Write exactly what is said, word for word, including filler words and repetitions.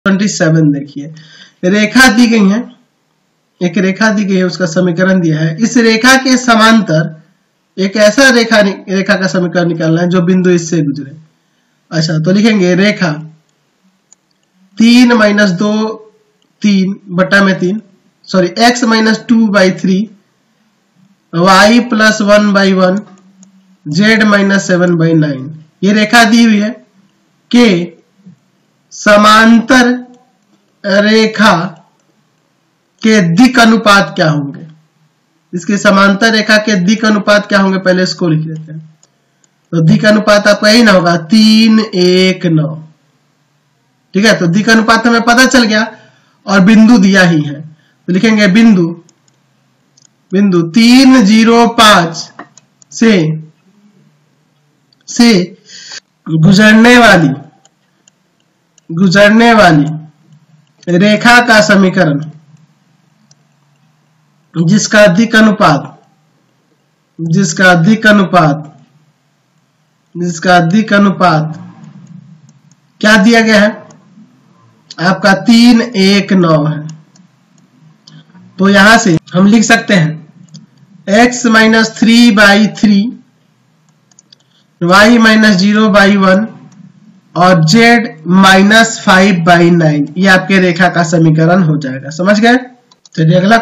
सत्ताईस देखिए, रेखा दी गई है, एक रेखा दी गई है, उसका समीकरण दिया है। इस रेखा के समांतर एक ऐसा रेखा रेखा का समीकरण निकालना है जो बिंदु इससे गुजरे। अच्छा, तो लिखेंगे रेखा तीन माइनस दो तीन बटा में तीन sorry x minus two by three y plus one by one z minus seven by nine. ये रेखा दी हुई है कि समांतर रेखा के दिक् अनुपात क्या होंगे। इसके समांतर रेखा के दिक् अनुपात क्या होंगे, पहले इसको लिख लेते हैं। तो दिक् अनुपात आपका यही ना होगा, तीन एक नौ। ठीक है, तो दिक् अनुपात हमें पता चल गया और बिंदु दिया ही है, तो लिखेंगे बिंदु बिंदु तीन जीरो पांच से से गुजरने वाली गुजरने वाली रेखा का समीकरण जिसका दिक् अनुपात जिसका दिक् अनुपात जिसका दिक् अनुपात क्या दिया गया है आपका तीन एक नौ है। तो यहां से हम लिख सकते हैं x minus three by three y minus zero by one और z minus five by nine. ये आपके रेखा का समीकरण हो जाएगा। समझ गए? चलिए अगला